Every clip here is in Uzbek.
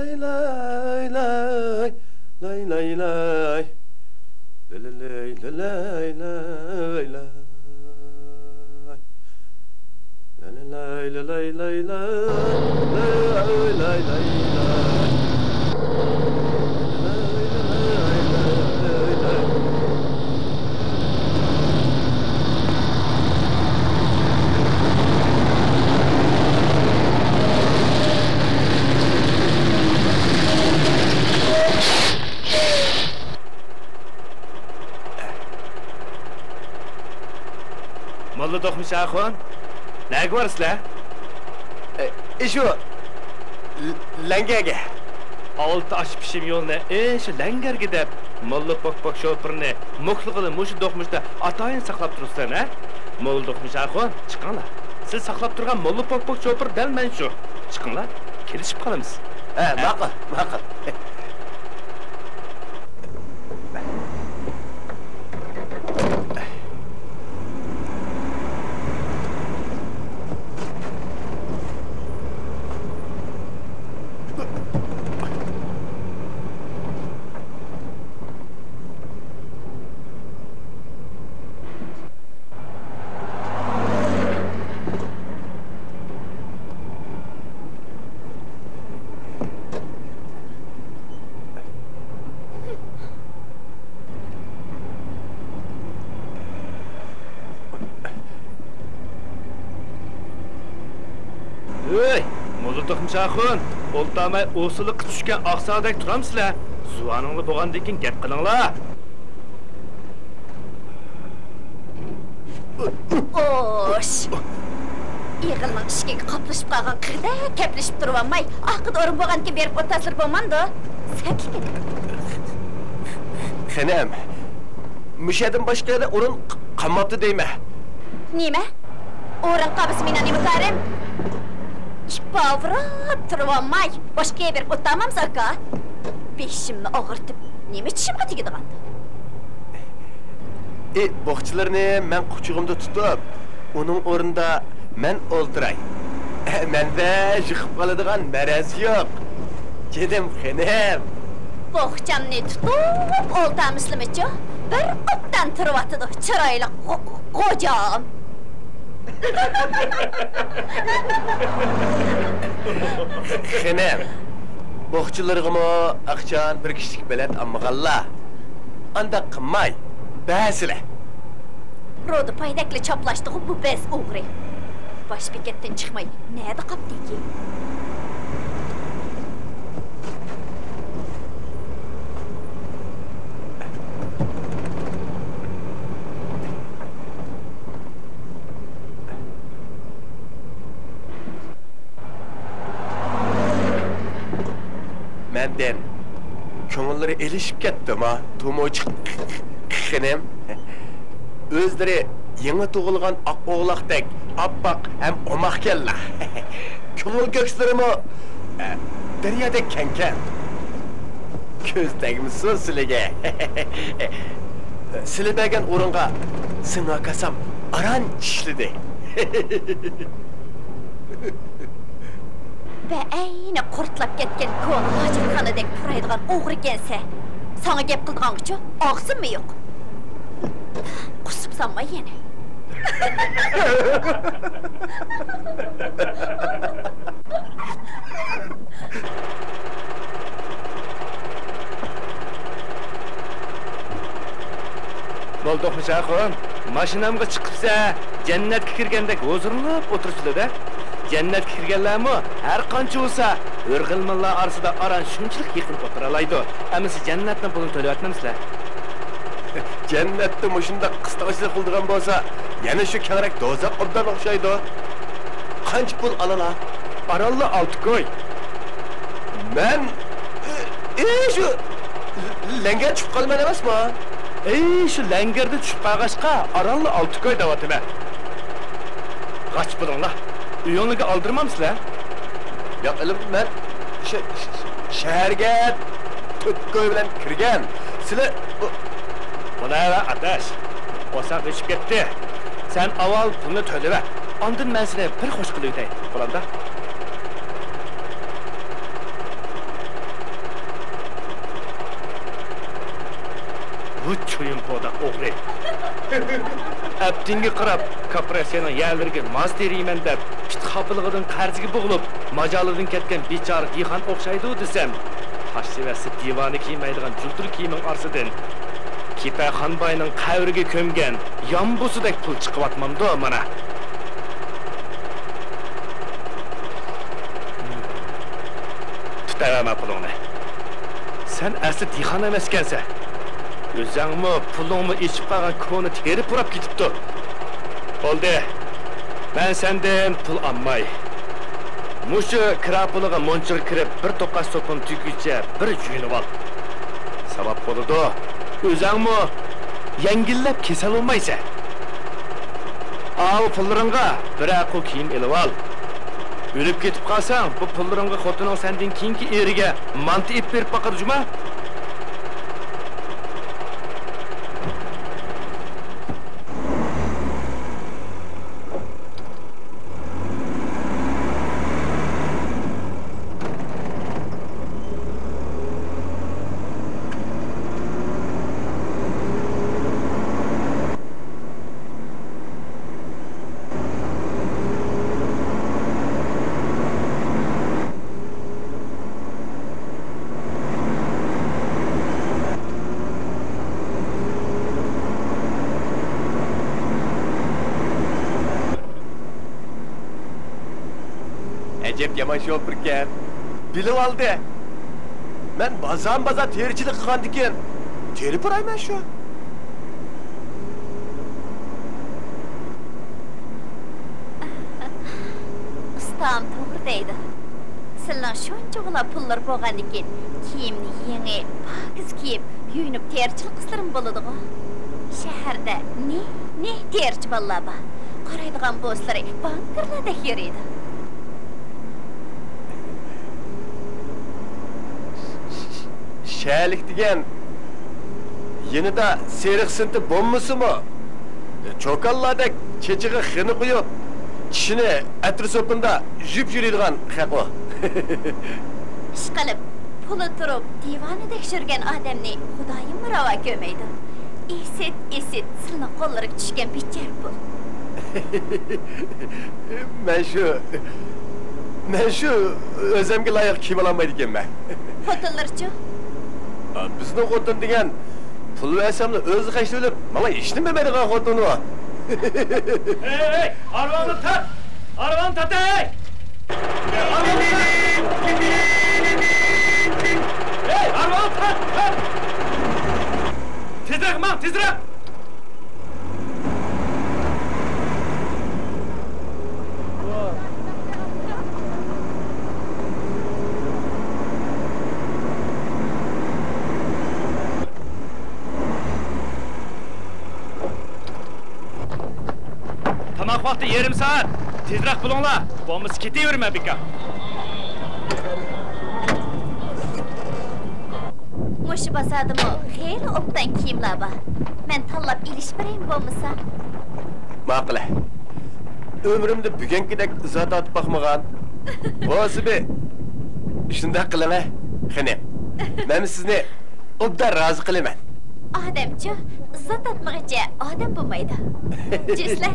Mollu dokmuş Akon. Ne varsın? Şu Lengege. Altı aş pişim yoluna şu Lenger gidip mollu bok şoförünü mukluğunu muşu dokmuşta atayın saklap durursan ha? Mollu dokmuş Akon çıkınlar. Siz saklap durgan mollu bok şoför del men şu. Çıkınlar. Kelişip kalımız. Makul. Şahın, oltamay osılık düşken aksadek turamsızlar. Zuvanыңlı boğandan keyin gap qilinglar. Oş. Yığılның ішке қаплышып қалған қырда кәплішіп тұрып алмай, ақыд орын болған ке беріп отасыр болманды. Сәтіл кеді. Xenem, müşedin başka yerde orun kalmaptı deyme. Neyme? Orun qabısı menen imtarım. Pavrat тұрып алмай, başqa berib o'tamamsa aka. Beshimni og'irtib, nima tishimga tegadigan? Boqchilarni men quchug'imda tutib, uning o'rnida men o'ltiray. Menda yiqib qoladigan maraz yo'q. Kedim xenem. Boqchamni tutib, o'ltamizlimichi? Bir qutdan turib atdi, chiroyli qo'jam. Xenem, boqchilarg'imi aqchan bir kishlik bilet ammag'alla. Anda qilmay, ba'sile. Ro'da paydakli choplaşdı bu bez o'g'ri. Bosh bekatdan chiqmay, nada qopdiki? Menden ko'ngillari elishib ketdi ma, tomoch xenem. O'zlari yangi tug'ilgan oq o'g'loqdek oppoq ham omaq kellar. Ko'ngil ko'kslarimi daryodek kankan. Ko'zdagimi suv siliga. Silibagan o'ringa sing'a kasam aran tishlidi. Ve ayni qurtlab ketgan ko'n hojatxonadek puraydigan o'g'ri kelsa, sana gap qildigan-chi, og'zimmi yo'q? Qusib sanma yana. Bo'ldi Xushaqon, mashinamga chiqibsa, jannatga kirgandek huzurlanib o'tirsizlar-da. Jannatga kirganlarmi har qancha bo'lsa, o'rg'ilmonlar orasida aran shunchalik yaqin o'tira oladi. Ammo jannatning pulini to'layotmaysizlar. Jannatda mushunda qisqachilik qildigan bo'lsa, yana shu kengroq do'zax obdan o'xshaydi. Qancha pul olalar? Aralli 6 koy. Men shu langar tushib qolman emasmi? Shu langarda tushib qolg'ashqa Aralli 6 koy da'vatman. Qaç bulunlar. Uyunuga aldırmamsızlar? Yo'q, ilim men shaharga to'tkoy bilan kirgan. Sizlar Buna adaş. Osaq içib ketdi. Sen avval pulni to'lab, ondan men seni bir xo'sh qilib o'tay. Bo'ladi. bu çoyun boda oğri. Әптінге қырап, корпорацияның yerleriga maz teriymen deb, pit xapılığıdın qarzıga boğulup, macalıdın ketken biçarı dihan oqşaydı desem, taş sevesi divanı kiymeydiğen cültür kiyimin arsıdın, Kipay Xanbayның qavriga kömgen, yambusudek pul çıkıp atmamdı o mana. Tutayama pulunu. Sen asli dihan emaskense. Özüңmü, pulungmu içip qalğan konu terip urap ketipdi. Oldu. Ben senden pul almay. Muşu kira puluga monchiga kirib, bir to'qas sopun tügüçe bir yuyunib al. Sabab bo'ladi. Özüңmü yengillab kesal olmaysa. Av pullaringga bir aqo kiyim elib al. Ölüp ketib qalsang, bu pullaringga xotining senden keyingi eriga manti ip berib baqir juma. Acep yaman şoförken. Bilib aldı. Men bazan terichilik qilgan ekan. Terib urayman shu. Ustam to'g'ri deydi. Sizlar shuncha pullar bo'lgan ekan, kiyimni yangi, pokiz kiyib, yuyinib terchilik qilsam bo'ladi-ku. Shaharda ne terchi bolalar bor. Qaraydigan bo'lsalar, bankirlarda yuradi. Şəhərlik degen yenida seriq sinti bombası mı? Çokallarda keçiği xini qoyub, kishini atri sopunda jüp yürüydigan xaq o. İşqilib, puli turib, divani tekshirgan odamni Xudoyim ravo ko'rmaydi. Esit, silni qo'llariga tushgan bichar pul. Men shu o'zimga loyiq kiyim ololmaydi ekanman. Xotinlarchi? Bizning xotin degan pul versamni o'zi qashib olib, mana eshitmaydigan xotin u. Hey, arvonni tat! Arvonni tat! Hey, arvonni tat! Tezroq, man, tezroq! Tamak vakti yarım saat. Tezroq bulunglar. Bombasi ketaverma beka. Mush basadimi? Xeyli obdan kiyimlar bor. Men tanlab ilish beraymi bo'lmasa? Ma'qul. Ömrümde bugunkidek zot otib boqmagan. Bo'lsa-bi, shunday qiling, xini. Men sizni obdan rozi qilaman. Odamchi, zot otmoqcha odam bo'lmaydi. Jislar.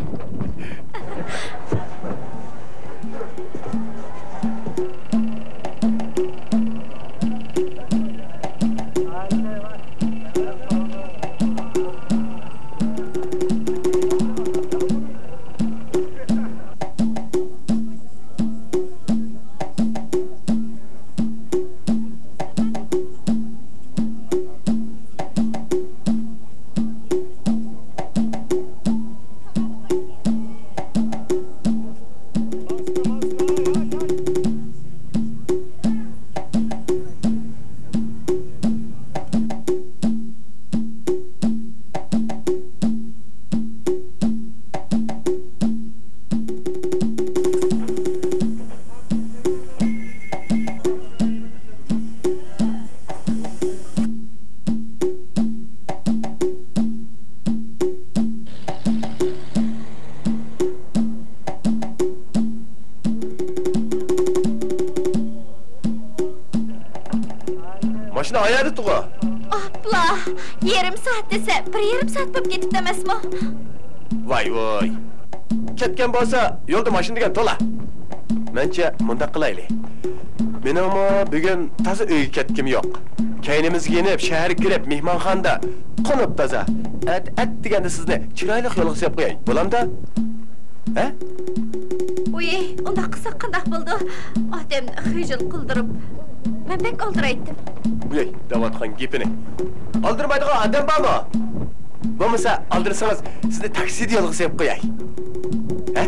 Maşını ayardı tuğa. Ah, Kopla. Yarım saat dese, bir yarım saat bop ketip demesmi? Vay vay. Ketken bolsa, yolda maşin degen tola. Mençe mundaq qilayli. Menimi bugün taza uyga ketkim yo'q. Keynimiz giyinib, shahar kirib, mehmonxonada qo'nib taza. At deganda sizni chiroyli yo'lga qo'yib qo'yay. Bo'lamda? Ha? Uy, unda qilsak qandaq bo'ldi? Odamni xijil qildirib, men bek oldiraydim. Uy, davatxon gepini. Oldirmaydigan odam bormi? Bo'lmasa, oldirsangiz, sizni taksida yo'lga qo'yib qo'yay. Ha?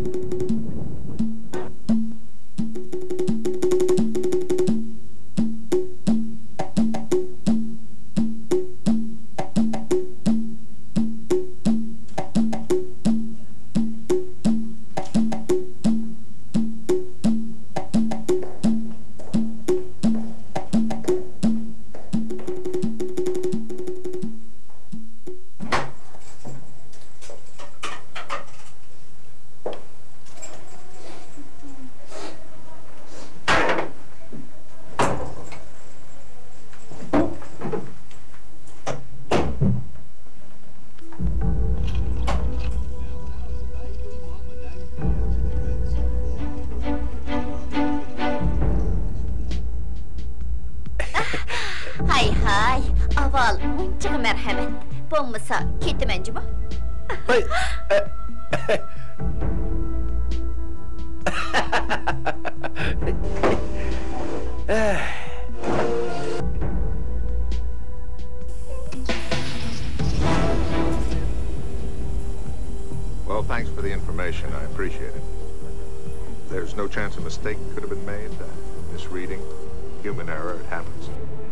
Hay, aval, munçığı merhamet. Bo'lmasa, ketamanjimi? Hay. Well, thanks for the information. I appreciate it. There's no chance a mistake could have been made. Misreading, human error, it happens.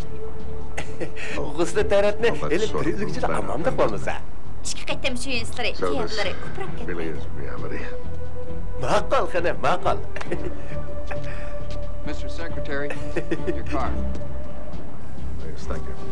G'usli taratni ele tiriklikchida amonda qolmasa. Ikki qaytam suyunslari, So this kiyimlari ko'proq really is reality. Ma'qul, qani, ma'qul. Mr. Secretary, your card. Yes, thank you.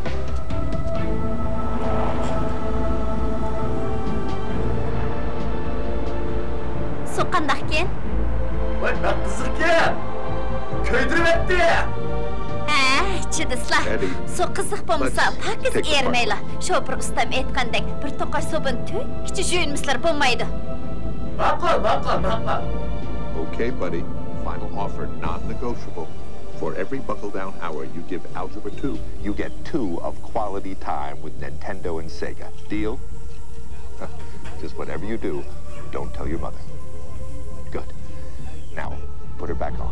Su qandaqken? Voy, qiziqkan. Ko'ydirib etdi. Chidislar. Eddie, Su qiziq bo'lmasa, let's pakiz take the ermaylar. Shopir ustam aytgandek, bir to'qash sobun kichi juyunmislar bo'lmaydi. Ma'qul, ma'qul, ma'qul. Okay, buddy. Final offer, non-negotiable. For every buckle-down hour you give Algebra 2, you get 2 of quality time with Nintendo and Sega. Deal? Just whatever you do, don't tell your mother. Good. Now, put her back on.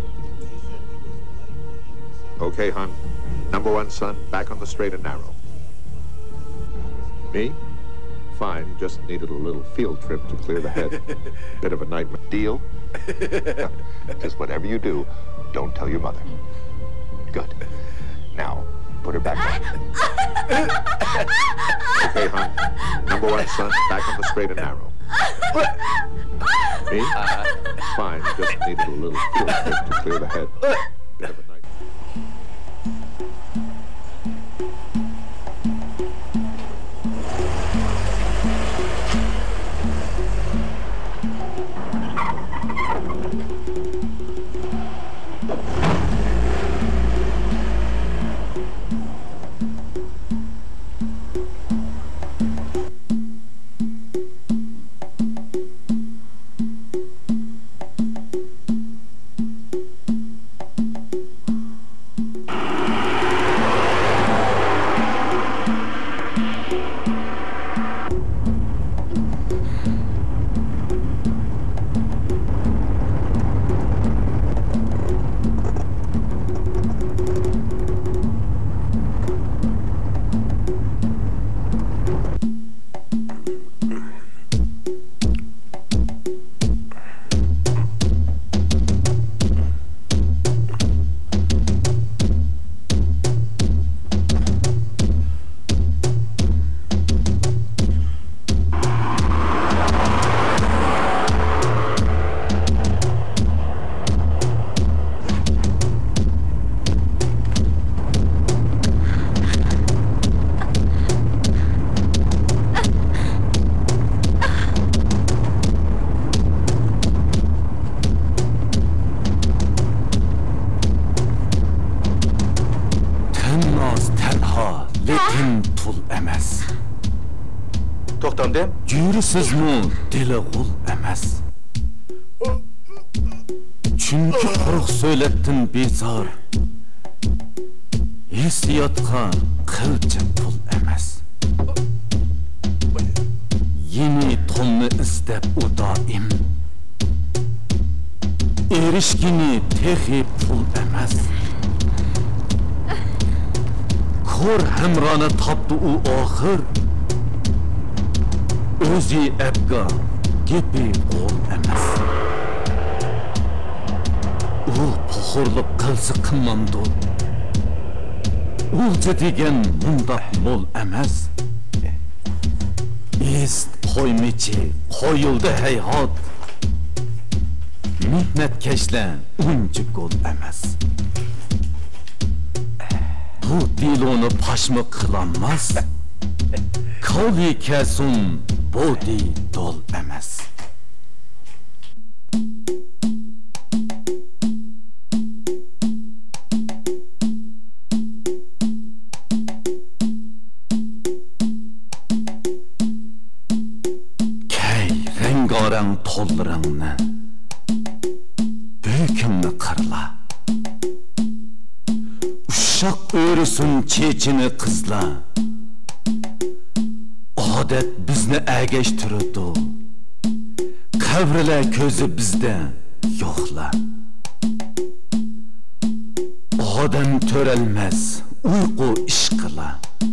Okay, hon. Number 1 son, back on the straight and narrow. Me? Fine, just needed a little field trip to clear the head. Bit of a nightmare. Deal? Just whatever you do, don't tell your mother. Good. Now, put her back on. Okay, hon. Number 1 son, back on the straight and narrow. Me? Fine, just needed a little field trip to clear the head. Bit of a nightmare. lekin pul emas. To'xtamdim. Yurusizmi dili g'ul emas. Chunki quruq so'latdim bezor. Hissiyotga qilcha pul emas. Yeni tonni istab u doim. Erishgini texi pul emas. Ko'r hamroni topdi u oxir. O'zi abga gepi qo'l emas. U poxurlik qilsa qilmamdi. O'lja degan bundoq mo'l emas. Est qo'ymichi qo'yildi hayot. Mehnatkeşler unca gol emas. Bu dilonu paşmı kılanmaz. Kavli kesun bodi dol emas. Kay rengarang tollarangni Büyükümle kırla. Uşak öğrüsün çeçini kızla. Adet bizni ergeçtirdi. Kavrile közü bizde yokla. Adem törelmez uyku işkıla.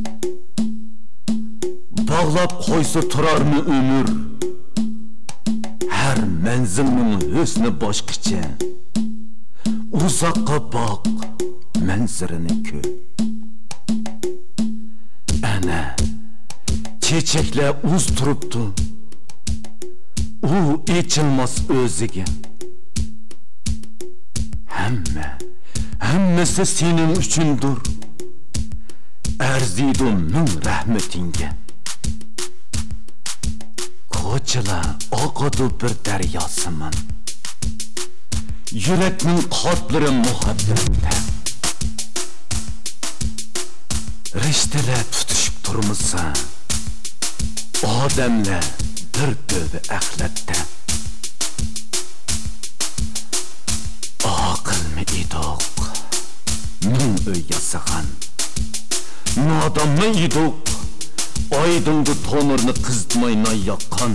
Bağlap koysa turar mı ömür? Her menzilinin hüsnü başkıça. Uzakka bak, menzirini kö. Ana, çiçekle uz turuptu. U içilmez özüge. Hemmesi senin üçündür. Erzidum min rahmetinge. Koçila akadı bir deryasımın. Yürekmin kalpleri muhabbette. Rişteler tutuşup durmuşsa. Ademle bir dövbe əxlətdə. Aqıl mı idik? Min öy yasıqan. Nadan mı idik? Aydındı tonurunu kızdmayına yakkan.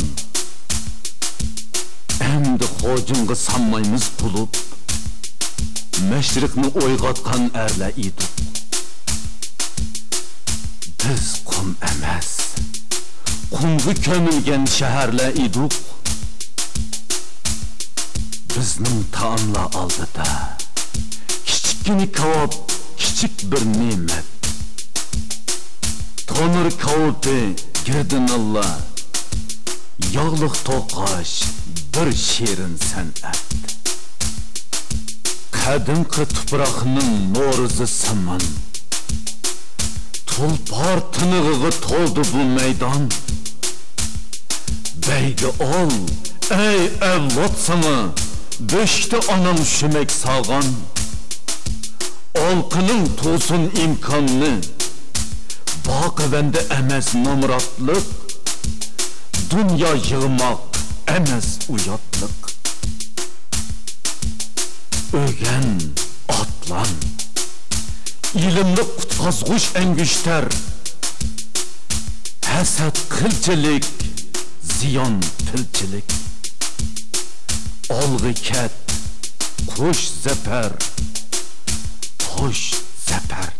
Emdi xocunğu sanmayımız bulup. Meşrikni oygatkan erle idik. Biz kum emas. Kumgu kömülgen şehirle idik. Bizning taamla aldıda. Kichikini kavab, kichik bir ne'mat. Tonur kavabı girdin Allah. Yağlık toqaş bir şirin san'at. Qadimqi tuproqning no'rizi saman. Tulpar tınığı toldu bu meydan. Beygi ol, ey evlat sana, beşte anam şümek sağan. Alkının tosun imkanını, bakıvende emez namratlık. Dünya yığmak emez uyatlık. Ögen atlan. İlimli kutkazguş engüşter. Hasad kılçılık, ziyan pilçilik. Olgı ket, kuş zeper, kuş zeper.